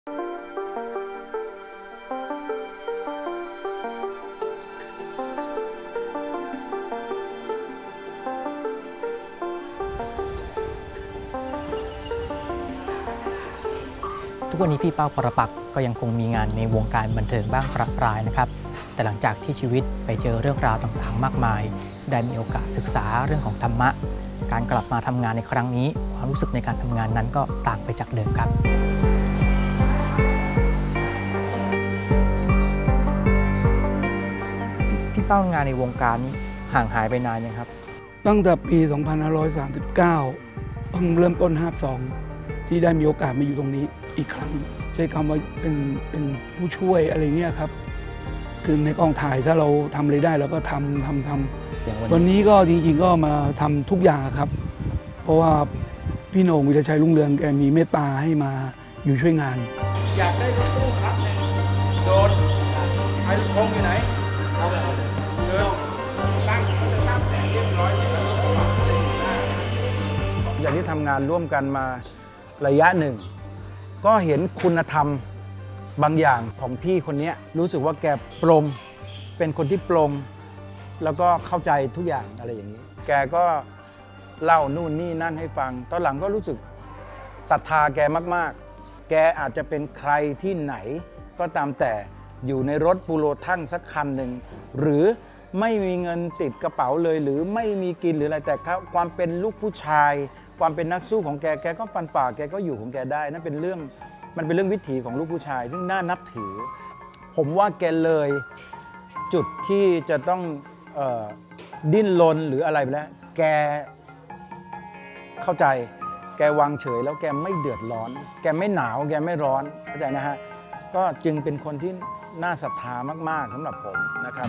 ทุกวันนี้พี่เป้าปรปักษ์ก็ยังคงมีงานในวงการบันเทิงบ้างประปรายนะครับแต่หลังจากที่ชีวิตไปเจอเรื่องราวต่างๆมากมายได้มีโอกาสศึกษาเรื่องของธรรมะการกลับมาทำงานในครั้งนี้ความรู้สึกในการทำงานนั้นก็ต่างไปจากเดิมครับพี่เป้างานในวงการนี้ห่างหายไปนานยังครับตั้งแต่ปี 2539 เพิ่งเริ่มต้น 52 ที่ได้มีโอกาสมาอยู่ตรงนี้อีกครั้งใช้คำว่าเป็นผู้ช่วยอะไรเงี้ยครับคือในกองถ่ายถ้าเราทำอะไรได้เราก็ทำวันนี้ก็จริงๆก็มาทำทุกอย่างครับเพราะว่าพี่โหน่งวีรชัยรุ่งเรืองแกมีเมตตาให้มาอยู่ช่วยงานอยากได้รถตู้ครับโดนไอ้พงอยู่ไหนเอาไปเชิญตั้งแสงเรียบร้อยแล้วก็วางอย่างที่ทำงานร่วมกันมาระยะหนึ่งก็เห็นคุณธรรมบางอย่างของพี่คนนี้รู้สึกว่าแกปลงเป็นคนที่ปลงแล้วก็เข้าใจทุกอย่างอะไรอย่างนี้แกก็เล่านู่นนี่นั่นให้ฟังตอนหลังก็รู้สึกศรัทธาแกมากๆแกอาจจะเป็นใครที่ไหนก็ตามแต่อยู่ในรถปูโรทั่งสักคันหนึ่งหรือไม่มีเงินติดกระเป๋าเลยหรือไม่มีกินหรืออะไรแต่ความเป็นลูกผู้ชายความเป็นนักสู้ของแกก็ฟันฝ่าแกก็อยู่ของแกได้นั่นเป็นเรื่องมันเป็นเรื่องวิถีของลูกผู้ชายซึ่งน่านับถือผมว่าแกเลยจุดที่จะต้องดิ้นรนหรืออะไรไปแล้วแกเข้าใจแกวางเฉยแล้วแกไม่เดือดร้อนแกไม่หนาวแกไม่ร้อนเข้าใจนะฮะก็จึงเป็นคนที่น่าศรัทธามากๆสำหรับผมนะครับ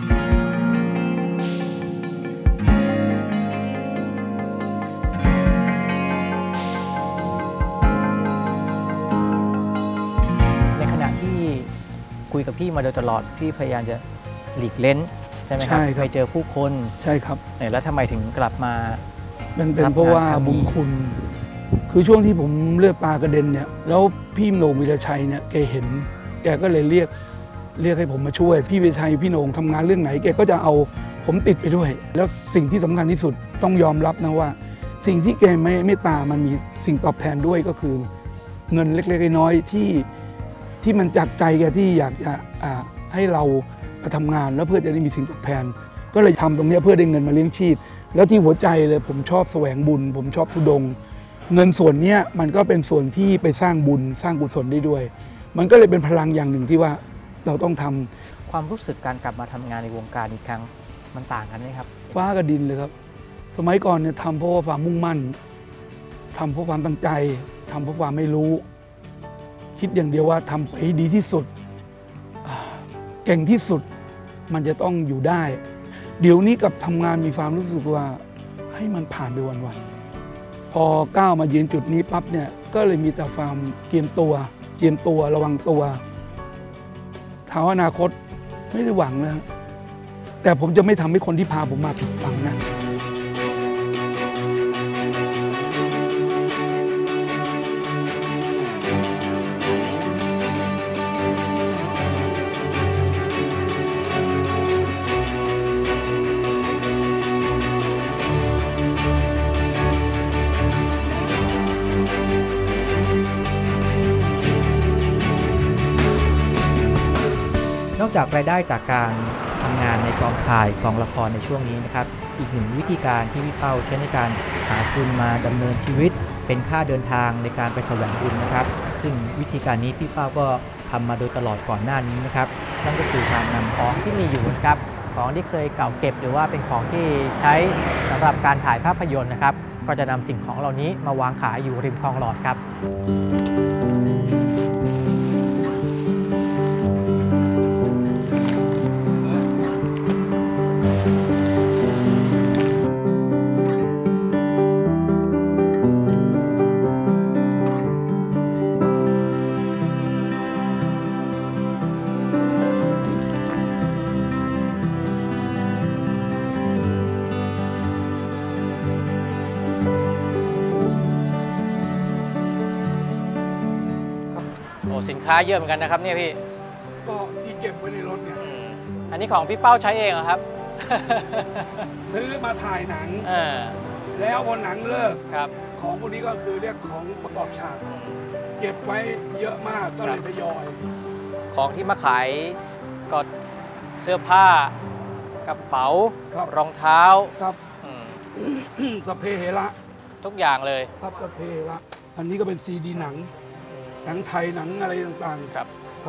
คุยกับพี่มาโดยตลอดพี่พยายามจะหลีกเล้นใช่ไหมครับไปเจอผู้คนใช่ครับแล้วทำไมถึงกลับมาเป็นเพราะว่าบุญคุณคือช่วงที่ผมเลือดตากระเด็นเนี่ยแล้วพี่โหน่งวีรชัยเนี่ยแกเห็นแกก็เลยเรียกให้ผมมาช่วยพี่วีรชัยพี่โหน่งทำงานเรื่องไหนแกก็จะเอาผมติดไปด้วยแล้วสิ่งที่สำคัญที่สุดต้องยอมรับนะว่าสิ่งที่แกไม่ตามันมีสิ่งตอบแทนด้วยก็คือเงินเล็กๆน้อยๆที่มันจากใจแกที่อยากจะให้เรามาทำงานแล้วเพื่อจะได้มีสิ่งตอบแทนก็เลยทำตรงนี้เพื่อได้เงินมาเลี้ยงชีพแล้วที่หัวใจเลยผมชอบแสวงบุญผมชอบธุดงค์เงินส่วนนี้มันก็เป็นส่วนที่ไปสร้างบุญสร้างกุศลได้ด้วยมันก็เลยเป็นพลังอย่างหนึ่งที่ว่าเราต้องทำความรู้สึกการกลับมาทำงานในวงการอีกครั้งมันต่างกันไหมครับฟ้ากับดินเลยครับสมัยก่อนเนี่ยทำเพราะว่าความมุ่งมั่นทำเพราะความตั้งใจทำเพราะความไม่รู้คิดอย่างเดียวว่าทำไปดีที่สุดเก่งที่สุดมันจะต้องอยู่ได้เดี๋ยวนี้กับทำงานมีความรู้สึกว่าให้มันผ่านไปวันๆพอก้าวมายืนจุดนี้ปั๊บเนี่ยก็เลยมีแต่ความเตรียมตัวระวังตัวถามว่าอนาคตไม่ได้หวังนะแต่ผมจะไม่ทำให้คนที่พาผมมาผิดหวังนะนอกจากรายได้จากการทำงานในกองถ่ายกองละครในช่วงนี้นะครับอีกหนึ่งวิธีการที่พี่เป้าใช้ในการหาทุนมาดำเนินชีวิตเป็นค่าเดินทางในการไปแสวงบุญนะครับซึ่งวิธีการนี้พี่เป้าก็ทำมาโดยตลอดก่อนหน้านี้นะครับนั่นก็คือการนำของที่มีอยู่นะครับของที่เคยเก่าเก็บหรือว่าเป็นของที่ใช้สำหรับการถ่ายภาพยนตร์นะครับก็จะนำสิ่งของเหล่านี้มาวางขายอยู่ริมคลองหลอดครับค้าเยอะเหมือนกันนะครับเนี่ยพี่ก็ที่เก็บไว้ในรถเนี่ยอันนี้ของพี่เป้าใช้เองเหรอครับซื้อมาถ่ายหนังเออแล้วพอหนังเลิกครับของพวกนี้ก็คือเรียกของประกอบฉาก เก็บไว้เยอะมากก็เลยทยอยของที่มาขายก็เสื้อผ้ากระเป๋าครับรองเท้าครับอืมสพเพเหระทุกอย่างเลยครับสพเพเหระอันนี้ก็เป็นซีดีหนัง หนังไทยหนังอะไรต่างๆครับครับ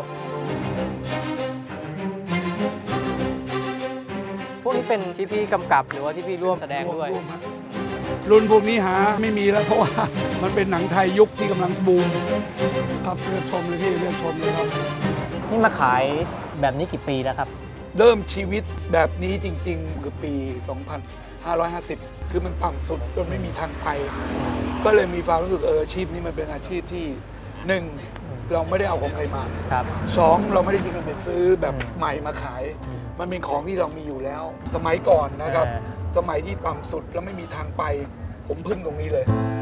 พวกนี้เป็นที่พี่กำกับหรือว่าที่พี่ร่วมแสดงด้วยร่วมครับรุ่นพวกนี้หาไม่มีแล้วเพราะว่า มันเป็นหนังไทยยุคที่กำลังบูมครับเลือกชมเลยพี่เลือกชมเลยครับนี่มาขายแบบนี้กี่ปีแล้วครับเริ่มชีวิตแบบนี้จริงๆคือปี 2550 คือมันต่ำสุดจนไม่มีทางไป ก็เลยมีความรู้สึกอาชีพนี้มันเป็นอาชีพที่หนึ่งเราไม่ได้เอาของใครมาครับสองเราไม่ได้ทิ้งเงินไปซื้อแบบใหม่มาขาย มันเป็นของที่เรามีอยู่แล้ว สมัยก่อนนะครับ สมัยที่ต่ำสุดแล้วไม่มีทางไป ผมพึ่งตรงนี้เลย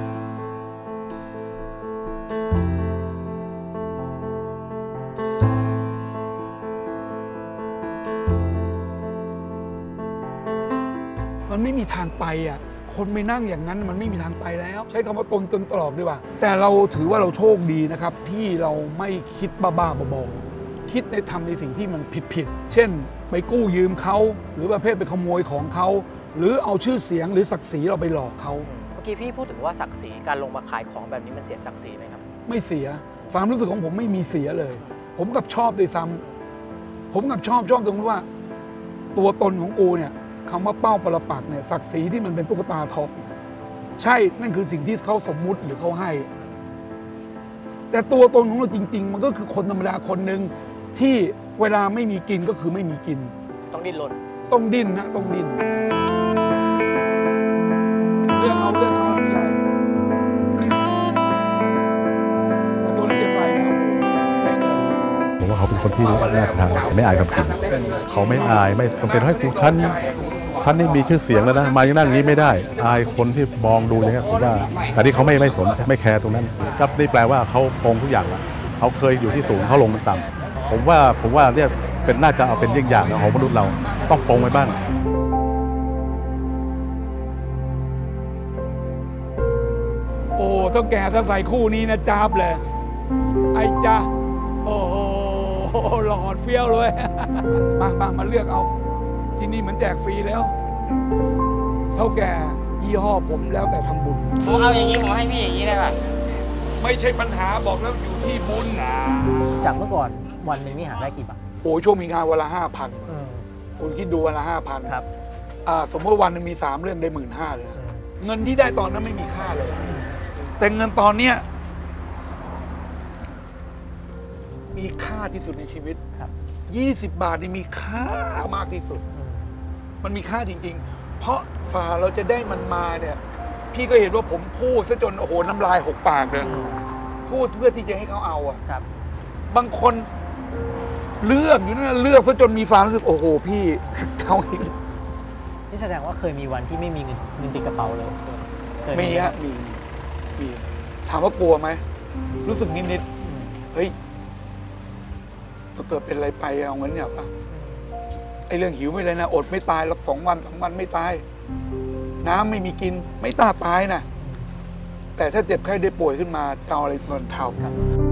มันไม่มีทางไปอ่ะ คนไม่นั่งอย่างนั้นมันไม่มีทางไปแล้ว ใช้คำว่าตนจนตลอดดีกว่า แต่เราถือว่าเราโชคดีนะครับ ที่เราไม่คิดบ้าๆบอๆคิดในทำในสิ่งที่มันผิดๆเช่น ไปกู้ยืมเขาหรือประเภทไปขโมยของเขาหรือเอาชื่อเสียงหรือศักดิ์ศรีเราไปหลอกเขาเมื่อกี้พี่พูดถึงว่าศักดิ์ศรีการลงมาขายของแบบนี้มันเสียศักดิ์ศรีไหมครับไม่เสียความรู้สึกของผมไม่มีเสียเลย ผมกับชอบด้วยซ้ำผมกับชอบตรงที่ว่า ตัวตนของกูเนี่ยคำว่าเป้าปรปักษ์เนี่ยศักดิ์ศรีที่มันเป็นตุ๊กตาทองใช่นั่นคือสิ่งที่เขาสมมุติหรือเขาให้ แต่ตัวตนของเราจริง ๆ มันก็คือคนธรรมดาคนหนึ่งที่เวลาไม่มีกินก็คือไม่มีกินต้องดิ้นรนต้องดิ้นนะต้องดิ้นเลือกเอาไม่อะไรแต่ตัวนี้จะใส่แล้วเซ็กเลยผมว่าเขาเป็นคนที่น่าทานไม่อายกับกลิ่นเขาไม่อายไม่จำเป็นให้กูฉันนี่มีชื่อเสียงแล้วนะมายังนั่งอย่างนี้ไม่ได้อายคนที่มองดูอย่างเงี้ยผมว่าแต่ที่เขาไม่สนไม่แคร์ตรงนั้นครับนี่แปลว่าเขาปรงทุกอย่างละเขาเคยอยู่ที่สูงเขาลงมาต่ำผมว่าเนี่ยเป็นน่าจะเอาเป็นยิ่งอย่างของมนุษย์เราต้องปรงไว้บ้างโอ้เท่าแก่ถ้าใส่คู่นี้นะจ้าบเลยไอ้จ้าโอ้โหหลอดเฟี้ยวเลย มาเลือกเอา ที่นี่เหมือนแจกฟรีแล้ว เท่าแก่ยี่ห้อผมแล้วแต่ทำบุญผมเอาอย่างนี้ผมให้พี่อย่างนี้ได้ป่ะไม่ใช่ปัญหาบอกแล้วอยู่ที่บุญนะจากเมื่อก่อนวันหนึ่งนี่หาได้กี่บาทโอ้ช่วงมีงานวันละ5,000คุณคิดดูวันละ5,000 ครับสมมติวันหนึงมี3เรื่องได้15,000เลยนะเงินที่ได้ตอนนั้นไม่มีค่าเลย แต่เงินตอนเนี้ยมีค่าที่สุดในชีวิตครับ 20 บาทนี่มีค่ามากที่สุด มันมีค่าจริงๆ เพราะฝ่าเราจะได้มันมาเนี่ย พี่ก็เห็นว่าผมพูดซะจนโอ้โหน้ำลายหกปากเลยพูดเพื่อที่จะให้เขาเอาอะครับบางคนเลือกอยู่นั่นนะเลือกซะจนมีความรู้สึกโอ้โหพี่เอาอีกแล้วนี่แสดงว่าเคยมีวันที่ไม่มีเงินติดกระเป๋าเลยเคยมีฮะมีถามว่ากลัวไหมรู้สึกนิดๆเฮ้ยถ้าเกิดเป็นอะไรไปเอาเงินเนี่ยป่ะไอ้เรื่องหิวไม่เลยนะอดไม่ตายหรอก2 วัน 3 วันไม่ตาย น้ำไม่มีกินไม่ตายนะแต่ถ้าเจ็บไข้ได้ป่วยขึ้นมาจะเอาอะไรเงินเท่าครับ